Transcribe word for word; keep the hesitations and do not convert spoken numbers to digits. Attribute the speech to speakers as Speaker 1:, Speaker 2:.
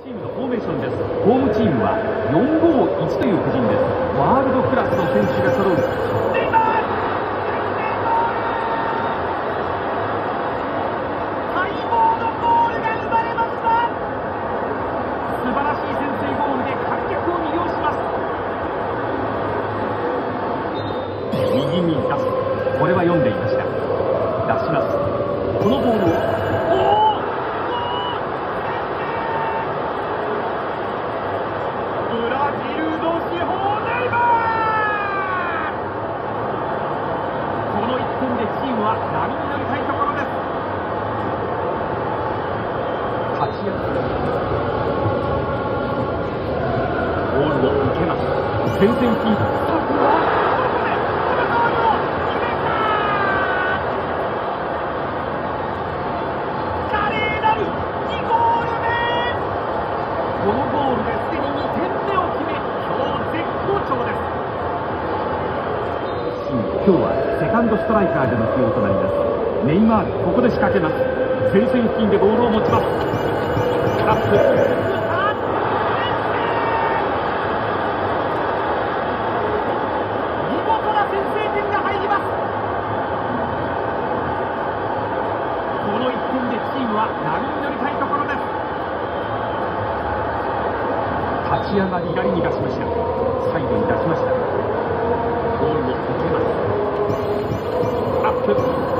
Speaker 1: チームのフォーメーションです。ホームチームはよんごいちという布陣です。ワールドクラスの選手が揃う。右に出す。これは読んでいました。出します。このボールをブラジルの至宝ネイマー。このいってんでチームは波に乗りたいところです。立ち上がる。ボールを受けます。前線キープ。このゴールですでににてんめを決め、今日絶好調です。今日はセカンドストライカーでの起用となります。ネイマール、ここで仕掛けます。前線付近でボールを持ちます。ラップ。見事な先制点が入ります。このいってんでチームは波に乗りたいところです。立ち上がり左に出しました。サイドに出しました。ボールを受けます。アップ。